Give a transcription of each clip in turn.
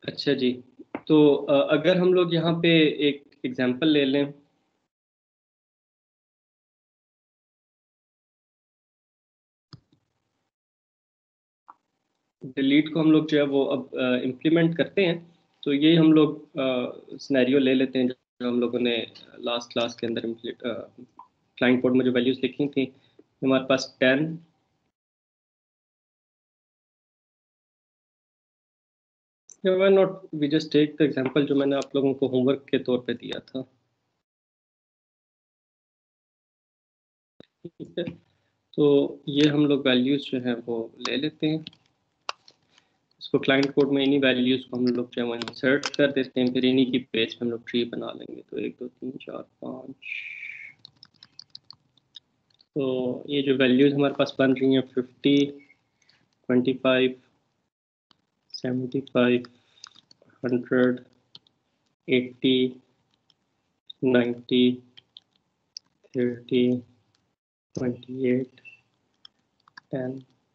अच्छा जी। तो अगर हम लोग यहाँ पे एक एग्जांपल ले लें, डिलीट को हम लोग जो है वो अब इम्प्लीमेंट करते हैं। तो ये हम लोग सिनेरियो ले लेते हैं जो हम लोगों ने लास्ट क्लास के अंदर क्लाइंट कोड में जो वैल्यूज लिखी थी। हमारे पास 10, why not we just take the example जो मैंने आप लोगों को होमवर्क के तौर पे दिया था। ठीक है, तो ये हम लोग वैल्यूज जो हैं वो ले लेते हैं। इसको क्लाइंट कोड में इन्हीं वैल्यूज को हम लोग जो है वो इंसर्ट कर देते हैं, फिर इन्हीं की पेज पे हम लोग ट्री बना लेंगे। तो 1 2 3 4 5, तो ये जो वैल्यूज हमारे पास बन रही हैं 50, 25, 75, 100, 80, 90, 30, 28, 10,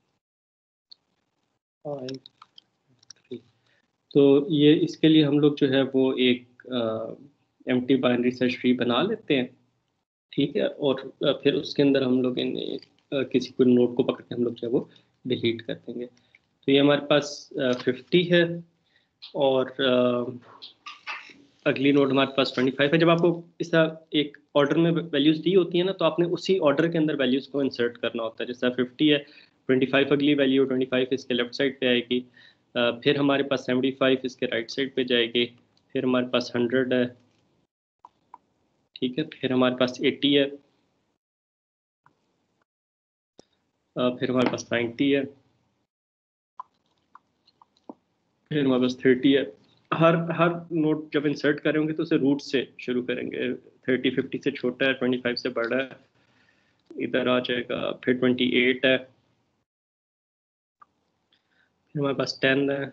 5, 3। तो ये इसके लिए हम लोग जो है वो एक एम्प्टी बाइनरी सर्च ट्री बना लेते हैं। ठीक है, और फिर उसके अंदर हम लोग किसी को नोड को पकड़ के हम लोग जो है वो डिलीट कर देंगे। तो ये हमारे पास 50 है, और अगली नोड हमारे पास 25 है। जब आपको इस तरह एक ऑर्डर में वैल्यूज दी होती है ना, तो आपने उसी ऑर्डर के अंदर वैल्यूज को इंसर्ट करना होता है। जैसा 50 है, 25 अगली वैल्यू, 25 इसके लेफ्ट साइड पे आएगी, फिर हमारे पास 75 इसके राइट साइड पे जाएगी, फिर हमारे पास 100 है। ठीक है, फिर हमारे पास 80 है, फिर हमारे पास 90 है, फिर हमारे पास 30 है। हर हर नोट जब इंसर्ट करेंगे तो उसे रूट से शुरू करेंगे। 30 50 से छोटा है, 25 से बड़ा है, इधर आ जाएगा। फिर 28 है, फिर हमारे पास 10 है,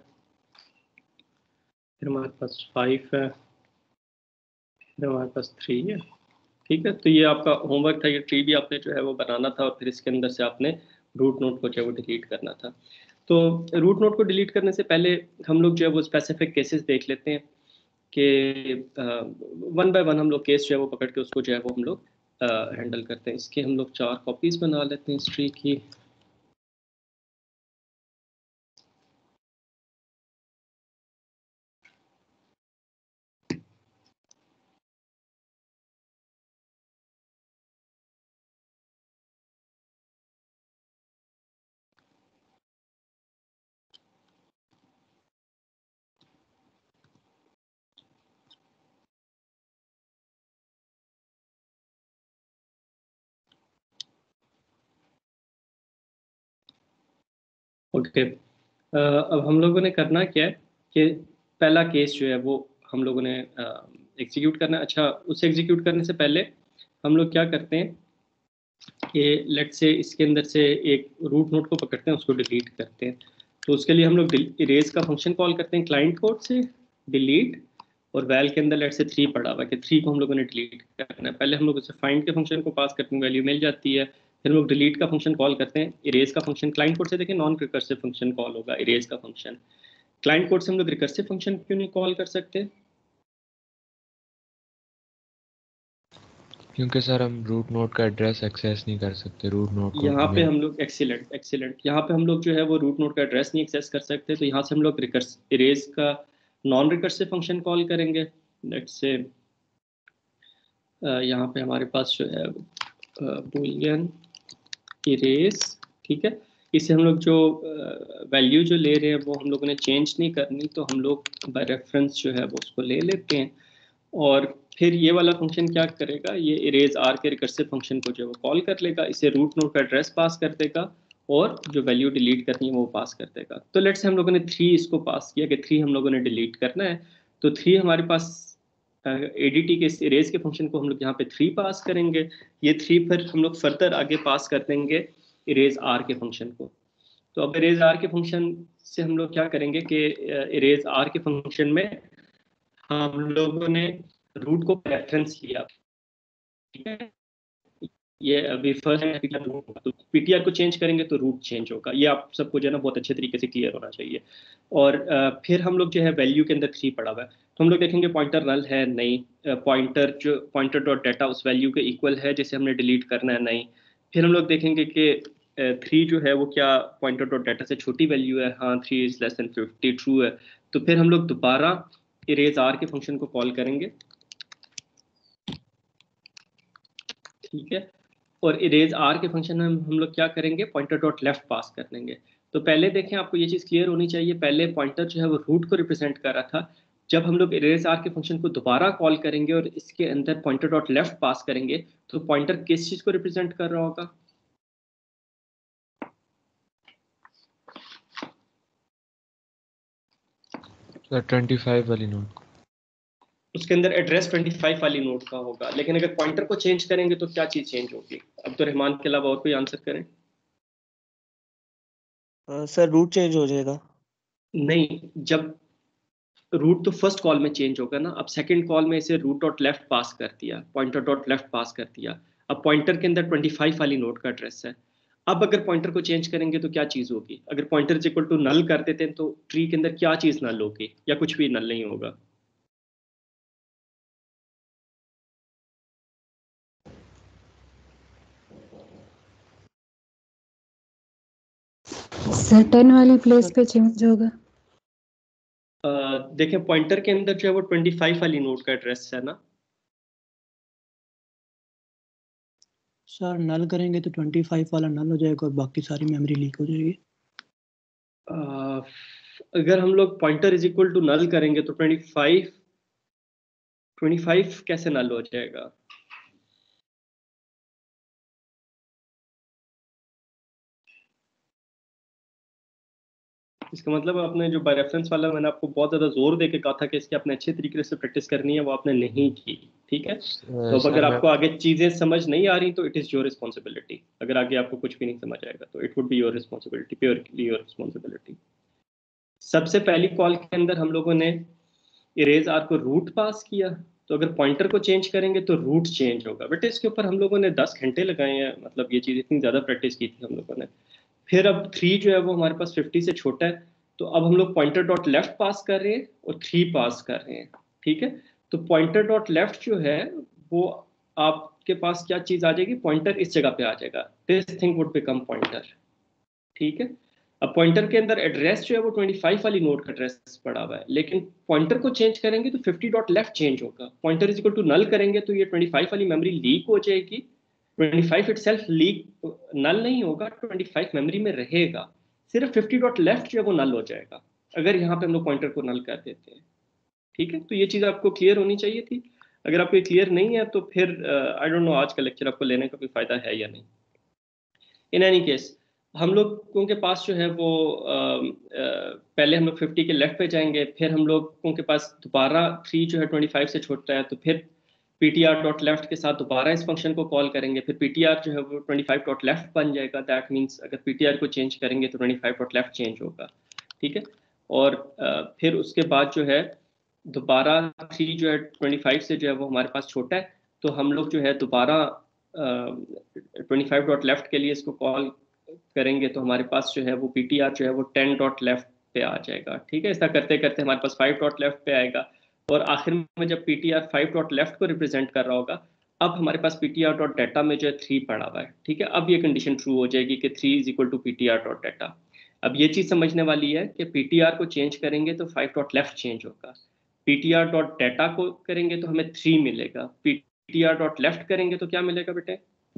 फिर हमारे पास 5 है, फिर हमारे पास 3 है। ठीक है, तो ये आपका होमवर्क था। ये ट्री भी आपने जो है वो बनाना था, और फिर इसके अंदर से आपने रूट नोड को जो है वो डिलीट करना था। तो रूट नोड को डिलीट करने से पहले हम लोग जो है वो स्पेसिफिक केसेस देख लेते हैं कि वन बाय वन हम लोग केस जो है वो पकड़ के उसको जो है वो हम लोग हैंडल करते हैं। इसके हम लोग 4 कॉपीज बना लेते हैं इस ट्री की। ओके, अब हम लोगों ने करना क्या है कि पहला केस जो है वो हम लोगों ने एग्जीक्यूट करना है। अच्छा, उसे एग्जीक्यूट करने से पहले हम लोग क्या करते हैं कि लेट से इसके अंदर से एक रूट नोड को पकड़ते हैं, उसको डिलीट करते हैं। तो उसके लिए हम लोग इरेज का फंक्शन कॉल करते हैं क्लाइंट कोड से, डिलीट, और वैल के अंदर लेट से 3 पड़ा हुआ है कि 3 को हम लोगों ने डिलीट करना है। पहले हम लोग उसे फाइंड के फंक्शन को पास करते हैं, वैल्यू मिल जाती है। फिर हम लोग डिलीट का फंक्शन कॉल करते हैं। इरेज का फंक्शन क्लाइंट कोड से देखिए नॉन रिकर्सिव फंक्शन कॉल होगा इरेज का फंक्शन। क्लाइंट कोड से हम लोग रिकर्सिव फंक्शन क्यों नहीं कॉल कर सकते? क्योंकि सर हम रूट नोड का एड्रेस एक्सेस नहीं कर सकते, रूट नोड को यहाँ पे हमें। हम लोग एक्सीलेंट एक्सीलेंट, यहाँ पे हम लोग जो है वो रूट नोड का एड्रेस नहीं एक्सेस कर सकते। तो यहाँ से हम लोग रिकर्स इरेज का नॉन रिकर्सिव फंक्शन कॉल करेंगे। लेट्स से यहाँ पे हमारे पास जो है बूलियन इरेज। ठीक है, इसे हम लोग जो वैल्यू जो ले रहे हैं वो हम लोगों ने चेंज नहीं करनी, तो हम लोग बाय रेफरेंस जो है वो उसको ले लेते हैं। और फिर ये वाला फंक्शन क्या करेगा, ये इरेज आर के रिकर्सिव फंक्शन को जो है वो कॉल कर लेगा, इसे रूट नोड का एड्रेस पास कर देगा, और जो वैल्यू डिलीट करनी है वो पास कर देगा। तो लेट्स से हम लोगों ने 3 इसको पास किया कि 3 हम लोगों ने डिलीट करना है। तो 3 हमारे पास एडीटी के इस इरेज के फंक्शन को हम लोग यहाँ पे 3 पास करेंगे। ये 3 फिर हम लोग फर्दर आगे पास कर देंगे इरेज आर के फंक्शन को। तो अब इरेज आर के फंक्शन से हम लोग क्या करेंगे कि इरेज आर के फंक्शन में हम लोगों ने रूट को रेफरेंस लिया। ठीक है, ये अभी फर्स्ट है तो पीटीआर को चेंज करेंगे तो रूट चेंज होगा। ये आप सबको जो है ना बहुत अच्छे तरीके से क्लियर होना चाहिए। और फिर हम लोग जो है वैल्यू के अंदर 3 पड़ा हुआ है, तो हम लोग देखेंगे पॉइंटर नल है नहीं, पॉइंटर डॉट डाटा उस वैल्यू के इक्वल है जिसे हमने डिलीट करना है नहीं। फिर हम लोग देखेंगे कि 3 जो है वो क्या पॉइंटर डॉट डाटा से छोटी वैल्यू है, हाँ 3 इज लेस देन 50 ट्रू है। तो फिर हम लोग दोबारा इरेज आर के फंक्शन को कॉल करेंगे, ठीक है। और इरेज आर के फंक्शन में हम लोग क्या करेंगे, पॉइंटर डॉट लेफ्ट पास कर लेंगे। तो पहले देखें, आपको ये चीज़ क्लियर होनी चाहिए, पहले पॉइंटर जो है वो रूट को रिप्रेजेंट कर रहा था। जब हम लोग इरेज आर के फंक्शन को दोबारा कॉल करेंगे और इसके अंदर पॉइंटर डॉट लेफ्ट पास करेंगे तो पॉइंटर किस चीज़ को रिप्रेजेंट कर रहा होगा? सर 25 वाली नोट। उसके अंदर एड्रेस 25 वाली नोट का होगा, लेकिन अगर पॉइंटर को चेंज करेंगे तो क्या चीज़ चेंज होगी? अब तो रहमान के अलावा और कोई आंसर करें। सर रूट चेंज हो जाएगा। नहीं, जब रूट तो फर्स्ट कॉल में चेंज होगा ना, अब सेकंड कॉल में इसे रूट डॉट लेफ्ट पास कर दिया, पॉइंटर डॉट लेफ्ट पास कर दिया। अब पॉइंटर के अंदर 25 वाली नोट का एड्रेस है। अब अगर पॉइंटर को चेंज करेंगे तो क्या चीज़ होगी? अगर pointer is equal to null कर देते हैं तो ट्री के अंदर क्या चीज़ नल होगी, या कुछ भी नल नहीं होगा? सर 10 वाली प्लेस पे चेंज होगा। देखें पॉइंटर के अंदर जो है वो 25 वाली नोट का एड्रेस है ना। सर नल करेंगे तो 25 वाला नल हो जाएगा और बाकी सारी मेमोरी लीक हो जाएगी। अगर हम लोग pointer is equal to null करेंगे तो 25 कैसे नल हो जाएगा? इसका मतलब आपने जो बाय रेफरेंस वाला मैंने आपको बहुत ज्यादा जोर दे के कहा था कि इसकी आपने अच्छे तरीके से प्रैक्टिस करनी है, वो आपने नहीं की, ठीक है। तो अब अगर आपको आगे चीजें समझ नहीं आ रही तो इट इज योर रिस्पॉन्सिबिलिटी। अगर आगे आपको कुछ भी नहीं समझ आएगा तो it would be your responsibility, purely your responsibility. सबसे पहली कॉल के अंदर हम लोगों ने इरेज आर को रूट पास किया, तो अगर पॉइंटर को चेंज करेंगे तो रूट चेंज होगा। बेटे इसके ऊपर हम लोगों ने 10 घंटे लगाए हैं, मतलब ये चीज़ इतनी ज़्यादा प्रैक्टिस की थी हम लोगों ने। फिर अब 3 जो है वो हमारे पास 50 से छोटा है, तो अब हम लोग पॉइंटर डॉट लेफ्ट पास कर रहे हैं और 3 पास कर रहे हैं, ठीक है। तो पॉइंटर डॉट लेफ्ट जो है वो आपके पास क्या चीज़ आ जाएगी, पॉइंटर इस जगह पे आ जाएगा, this thing would become pointer, ठीक है। अब पॉइंटर के अंदर एड्रेस जो है वो 25 वाली नोट का एड्रेस पड़ा हुआ है, लेकिन पॉइंटर को चेंज करेंगे तो 50 डॉट लेफ्ट चेंज होगा। Pointer is equal to null करेंगे तो ये 25 वाली मेमोरी लीक हो जाएगी। 25 इटसेल्फ लीक नल नहीं होगा, 25 मेमोरी में रहेगा, सिर्फ 50 डॉट लेफ्ट जो है वो नल हो जाएगा अगर यहाँ पे हम लोग पॉइंटर को नल कर देते हैं, ठीक है। तो ये चीज़ आपको क्लियर होनी चाहिए थी। अगर आपको क्लियर नहीं है तो फिर आई डोंट नो आज का लेक्चर आपको लेने का कोई फायदा है या नहीं। इन एनी केस हम लोगों के पास जो है वो पहले हम लोग 50 के लेफ्ट पे जाएंगे, फिर हम लोगों के पास दोबारा 3 जो है 25 से छोटा है, तो फिर ptr डॉट लेफ्ट के साथ दोबारा इस फंक्शन को कॉल करेंगे, फिर ptr जो है वो 25 डॉट लेफ्ट बन जाएगा। दैट मीन्स अगर ptr को चेंज करेंगे तो 25 डॉट लेफ्ट चेंज होगा, ठीक है। और फिर उसके बाद जो है दोबारा 3 जो है 25 से जो है वो हमारे पास छोटा है, तो हम लोग जो है दोबारा 25 डॉट लेफ्ट के लिए इसको कॉल करेंगे, तो हमारे पास जो है वो ptr जो है वो 10 डॉट लेफ्ट पे आ जाएगा, ठीक है। ऐसा करते करते हमारे पास 5 डॉट लेफ्ट पे आएगा, और आखिर में जब ptr 5 डॉट लेफ्ट को रिप्रेजेंट कर रहा होगा, अब हमारे पास ptr डॉट डाटा में जो है 3 पड़ा हुआ है, ठीक है। अब ये कंडीशन ट्रू हो जाएगी कि 3 is equal to ptr dot data. अब ये चीज़ समझने वाली है कि ptr को चेंज करेंगे तो 5 डॉट लेफ्ट चेंज होगा, ptr डॉट डाटा को करेंगे तो हमें 3 मिलेगा, ptr डॉट लेफ्ट करेंगे तो क्या मिलेगा बेटे?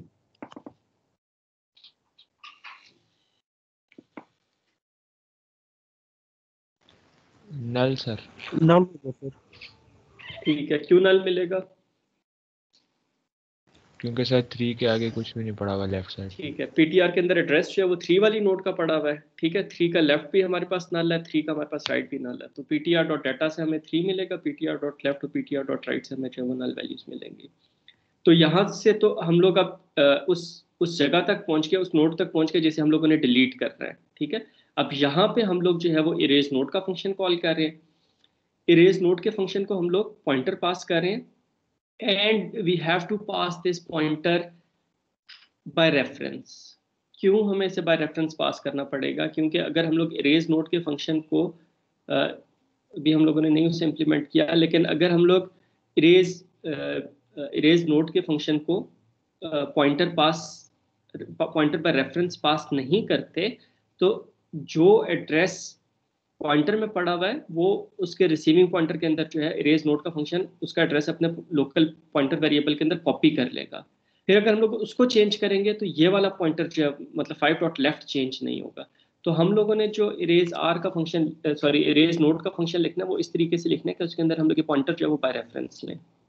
Null sir. Null sir. ठीक है, क्यों नल मिलेगा? क्योंकि सर 3 के आगे कुछ भी नहीं पड़ा हुआ लेफ्ट साइड। ठीक है, पीटीआर के अंदर एड्रेस जो है वो 3 वाली नोड का पड़ा हुआ है, ठीक है। 3 का लेफ्ट भी हमारे पास नल है, 3 का हमारे पास राइट भी नल है, तो पीटीआर डॉट डाटा से हमें 3 मिलेगा, पीटीआर डॉट लेफ्ट और पीटीआर डॉट राइट से हमें जो है नल वैल्यूज मिलेंगी। तो यहाँ से तो हम लोग अब उस जगह तक पहुंच गए, उस नोड तक पहुंच गए जिसे हम लोगों ने डिलीट करना है, ठीक है। अब यहाँ पे हम लोग जो है वो इरेज नोड का फंक्शन कॉल कर रहे हैं। इरेज नोड के फंक्शन को हम लोग पॉइंटर पास कर रहे हैं, and we have to pass this pointer by reference. क्यों हमें इसे बाय रेफरेंस पास करना पड़ेगा? क्योंकि अगर हम लोग इरेज नोट के फंक्शन को अभी हम लोगों ने नहीं उसे इम्प्लीमेंट किया, लेकिन अगर हम लोग इरेज नोट के फंक्शन को पॉइंटर बाय रेफरेंस पास नहीं करते, तो जो एड्रेस पॉइंटर में पड़ा हुआ है वो उसके रिसीविंग पॉइंटर के अंदर जो है इरेज नोट का फंक्शन उसका एड्रेस अपने लोकल पॉइंटर वेरिएबल के अंदर कॉपी कर लेगा। फिर अगर हम लोग उसको चेंज करेंगे तो ये वाला पॉइंटर जो है मतलब 5 डॉट लेफ्ट चेंज नहीं होगा। तो हम लोगों ने जो इरेज आर का फंक्शन इरेज नोट का फंक्शन लिखना है वो इस तरीके से लिखना है कि उसके अंदर हम लोग ये पॉइंटर जो है वो बाय रेफरेंस लें।